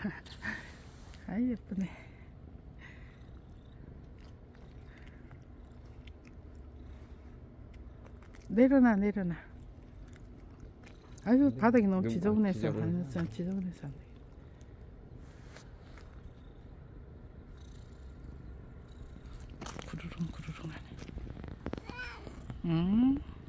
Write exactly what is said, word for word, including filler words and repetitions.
아이 예쁘네. 내려놔 내려놔. 아유 바닥이 너무 지저분해서 안 지저분해서 안 돼. 구르릉 구르릉 하네. 음.